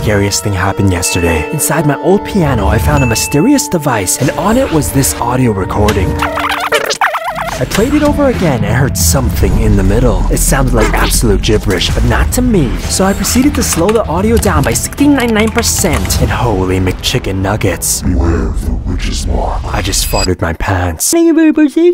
scariest thing happened yesterday. Inside my old piano, I found a mysterious device, and on it was this audio recording. I played it over again and heard something in the middle. It sounded like absolute gibberish, but not to me. So I proceeded to slow the audio down by 69.9%. And holy McChicken nuggets. Beware of the witch's mark. I just farted my pants.